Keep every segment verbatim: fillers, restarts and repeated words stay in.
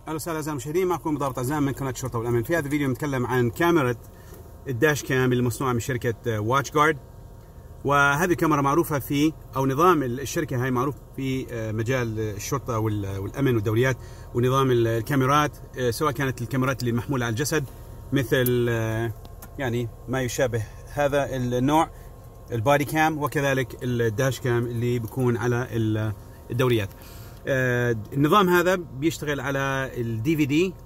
اهلا وسهلا اعزائي المشاهدين، معكم مضابط عزام من قناه الشرطه والامن. في هذا الفيديو نتكلم عن كاميرا الداش كام المصنوعه من شركه واتش جارد. وهذه الكاميرا معروفه في او نظام الشركه هاي معروف في مجال الشرطه والامن والدوريات ونظام الكاميرات، سواء كانت الكاميرات اللي محموله على الجسد مثل يعني ما يشابه هذا النوع البادي كام، وكذلك الداش كام اللي بيكون على الدوريات. النظام هذا بيشتغل على الدي في دي.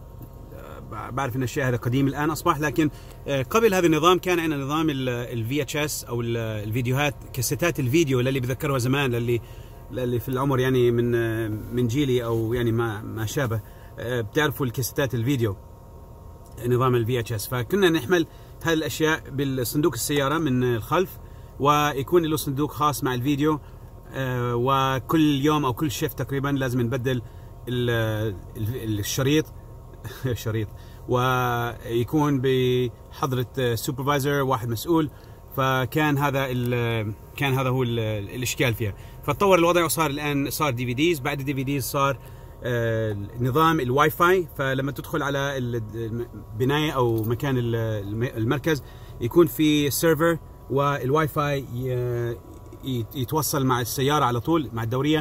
بعرف ان الشيء هذا قديم الان اصبح، لكن قبل هذا النظام كان عندنا نظام الفي اتش اس او الفيديوهات، كاسيتات الفيديو للي بذكروها زمان، للي للي في العمر يعني من من جيلي او يعني ما ما شابه، بتعرفوا الكاسيتات الفيديو نظام الفي اتش اس. فكنا نحمل هذه الاشياء بالصندوق السياره من الخلف، ويكون له صندوق خاص مع الفيديو، آه وكل يوم او كل شيفت تقريبا لازم نبدل الشريط شريط ويكون بحضره سوبرفايزر واحد مسؤول. فكان هذا كان هذا هو الاشكال فيها. فتطور الوضع وصار الان صار دي في ديز. بعد الدي في ديز صار آه نظام الواي فاي. فلما تدخل على البنايه او مكان المركز يكون في سيرفر، والواي فاي يتوصل مع السياره على طول مع الدوريه،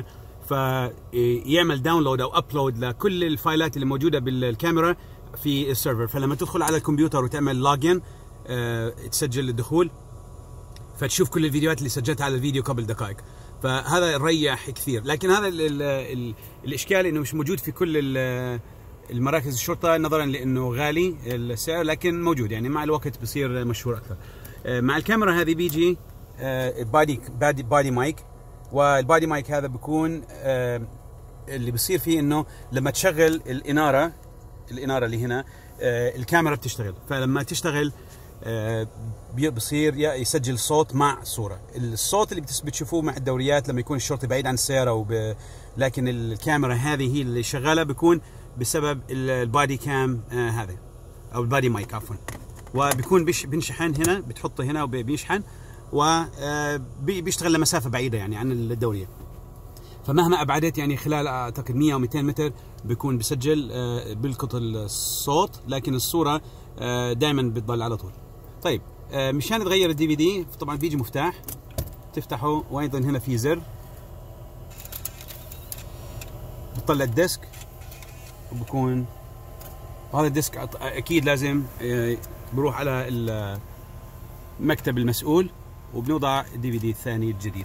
فيعمل داونلود او ابلود لكل الفايلات اللي موجوده بالكاميرا في السيرفر. فلما تدخل على الكمبيوتر وتعمل لوجن أه تسجل الدخول، فتشوف كل الفيديوهات اللي سجلتها على الفيديو قبل دقائق. فهذا يريح كثير. لكن هذا ال ال ال الاشكال انه مش موجود في كل المراكز الشرطه، نظرا لانه غالي السعر، لكن موجود يعني مع الوقت بصير مشهور اكثر. أه مع الكاميرا هذه بيجي بادي بادي بادي مايك. والبادي مايك هذا بيكون آه اللي بصير فيه انه لما تشغل الاناره الاناره اللي هنا آه الكاميرا بتشتغل. فلما تشتغل آه بصير يسجل صوت مع صوره. الصوت اللي بتشوفوه مع الدوريات لما يكون الشرطي بعيد عن السياره، وب... لكن الكاميرا هذه هي اللي شغاله بيكون بسبب البادي كام آه هذا او البادي مايك عفوا. وبيكون بينشحن هنا، بتحطه هنا وبيشحن، وبيشتغل لمسافه بعيده يعني عن الدوريه. فمهما ابعدت يعني خلال اعتقد مية او مئتين متر بيكون بسجل بيلقط الصوت، لكن الصوره دائما بتضل على طول. طيب مشان تغير الدي في دي طبعا بيجي مفتاح تفتحه، وايضا هنا في زر بتطلع الديسك، وبكون هذا الديسك اكيد لازم بروح على المكتب المسؤول، وبنوضع الدي في دي الثاني الجديد.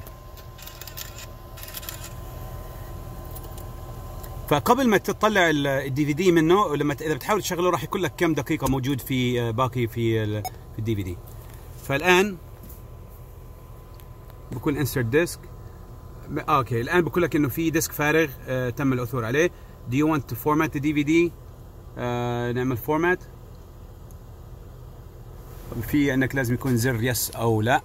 فقبل ما تطلع الدي في دي منه، لما اذا بتحاول تشغله راح يقول لك كم دقيقه موجود في باقي في في الدي في دي. فالان بكون انسرت ديسك. اوكي الان بقول لك انه في ديسك فارغ آه تم العثور عليه. Do you want to format the دي في دي؟ آه نعمل فورمات. في عندك لازم يكون زر يس او لا.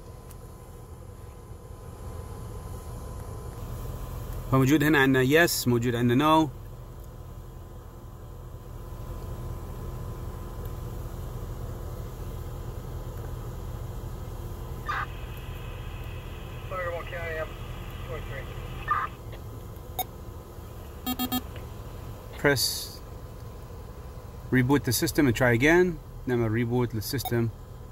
فموجود هنا عندنا يس، موجود عندنا نو. press reboot the system and try again. نعمل ريبوت للسيستم.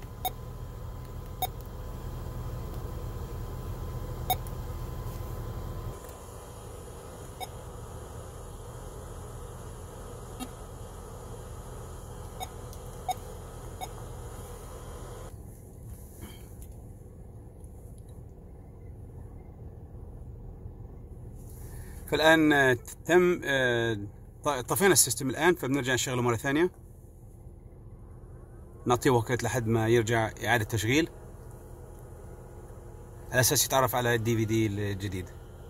فالآن تم طفينا السيستم الآن، فبنرجع نشغله مرة ثانية، نعطيه وقت لحد ما يرجع إعادة تشغيل على أساس يتعرف على الدي في دي الجديد.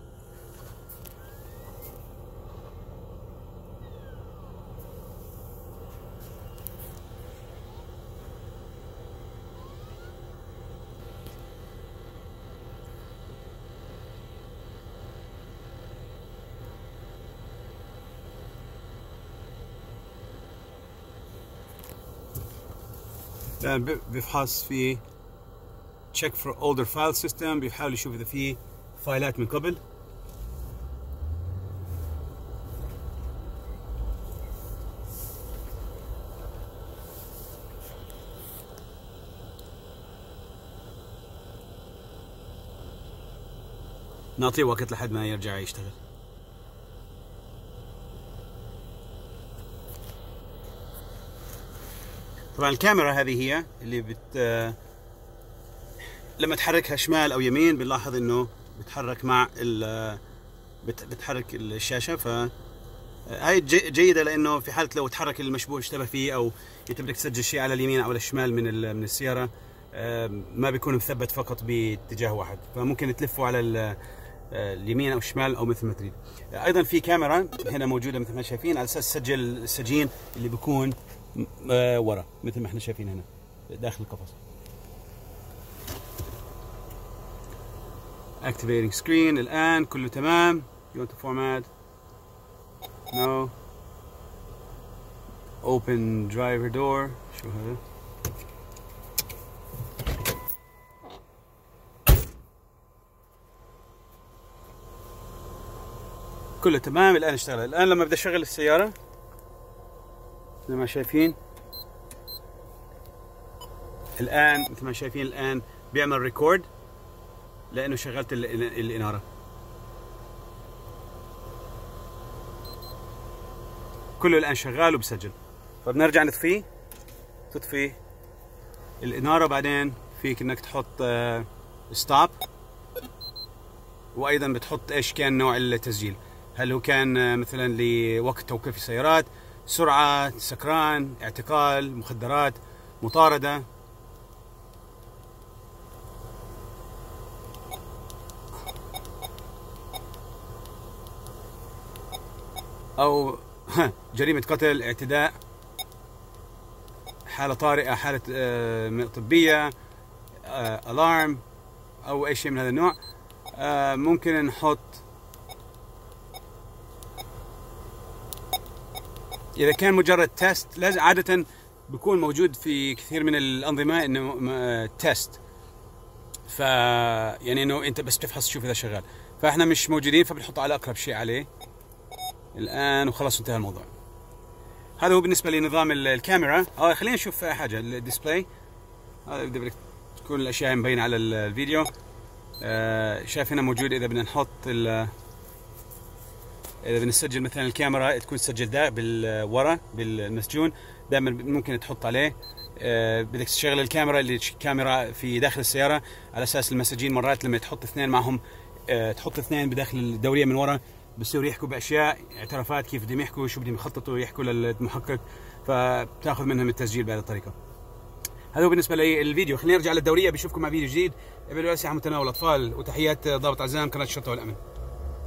الآن بيفحص في check for older file system، بيحاول يشوف إذا في فايلات من قبل. نعطيه وقت لحد ما يرجع يشتغل. طبعا الكاميرا هذه هي اللي بت لما تحركها شمال او يمين بنلاحظ انه بتحرك مع ال بت... بتحرك الشاشه. ف هاي جيده لانه في حاله لو تحرك المشبوه اشتبه فيه او انت بدك تسجل شيء على اليمين او على الشمال من ال... من السياره، ما بيكون مثبت فقط باتجاه واحد، فممكن تلفه على ال... اليمين او الشمال او مثل ما تريد. ايضا في كاميرا هنا موجوده مثل ما شايفين على اساس تسجل السجين اللي بيكون ورا مثل ما احنا شايفين هنا داخل القفص. activating screen الآن كله تمام. you want to format no open driver door. شو هذا؟ كله تمام. الآن اشتغل. الآن لما بدي أشغل السيارة زي ما شايفين الآن مثل ما شايفين الآن بيعمل ريكورد لأنه شغلت الإنارة. كله الآن شغال وبسجل. فبنرجع نطفيه، تطفي الإنارة، بعدين فيك إنك تحط ستوب، وأيضا بتحط إيش كان نوع التسجيل، هل هو كان مثلا لوقت توقيف السيارات، سرعة، سكران، اعتقال، مخدرات، مطاردة. أو جريمة قتل، اعتداء، حالة طارئة، حالة طبية، ألارم أو أي شيء من هذا النوع. ممكن نحط إذا كان مجرد تيست، لازم عادة بيكون موجود في كثير من الأنظمة إنه تيست، ف يعني إنه أنت بس تفحص تشوف إذا شغال. فإحنا مش موجودين فبنحط على أقرب شيء عليه الآن وخلاص انتهى الموضوع. هذا هو بالنسبة لنظام الكاميرا. اه خلينا نشوف حاجة الديسبلاي. هذا بدك تكون الأشياء مبينة على الفيديو. آه شايف هنا موجود إذا بدنا نحط إذا بدنا نسجل مثلا الكاميرا تكون تسجل ده بالورا بالمسجون، دائما ممكن تحط عليه. آه بدك تشغل الكاميرا اللي كاميرا في داخل السيارة على أساس المساجين مرات لما تحط اثنين معهم، آه تحط اثنين بداخل الدورية من ورا بصيروا يحكوا باشياء اعترافات كيف بدهم يحكوا، شو بدهم يخططوا يحكوا للمحقق، فبتاخذ منهم التسجيل بهذه الطريقه. هذا هو بالنسبه للفيديو. خلينا نرجع للدوريه، بشوفكم مع فيديو جديد. ابعدوا الاسلحه متناول الاطفال، وتحيات ضابط عزام قناه الشرطه والامن.